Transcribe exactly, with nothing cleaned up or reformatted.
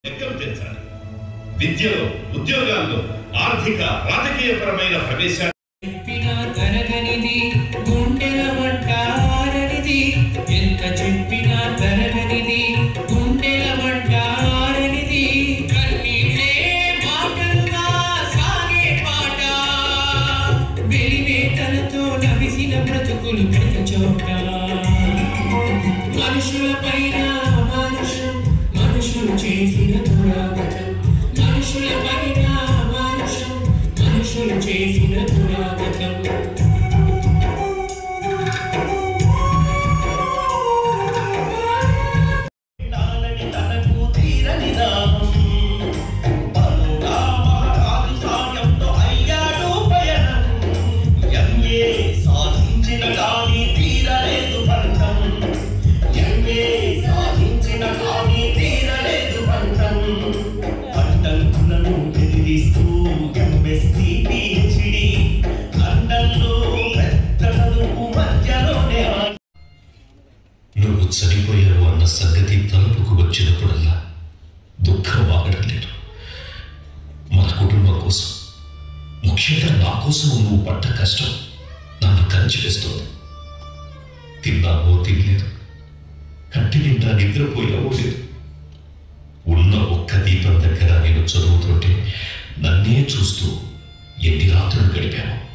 లెక్కలు తెంచాలి. విద్యలో, ఉద్యోగాల్లో, ఆర్థిక రాజకీయపరమైన ప్రవేశాలు తరగనిది గుండెల మంటారనిది ఎంత చెప్పినా తరగనిది గుండెల మంటారనిది కన్నీళ్ళే మాటలుగా సాగే పాట వెలివేతలతో నవిసిన బ్రతుకులు ప్రతి చోట మనుషుల పైన అమానుషం మనుషులు చేసిన దురాగతం మనుషుల పైన అమానుషం మనుషులు చేసిన దురాగతం నువ్వు చనిపోయావు అన్న సంగతి తలుపుకు వచ్చినప్పుడల్లా దుఃఖం ఆగడం లేదు. మన కుటుంబం కోసం, ముఖ్యంగా నా కోసం నువ్వు పడ్డ కష్టం నన్ను కలిచివేస్తోంది. తిన్నావో తినలేదు, కంటి నిండా నిద్రపోయావో లేదు. ఉన్న ఒక్క దీపం దగ్గర నేను చదువుతుంటే నన్నే చూస్తూ ఎన్ని రాత్రులు గడిపావు.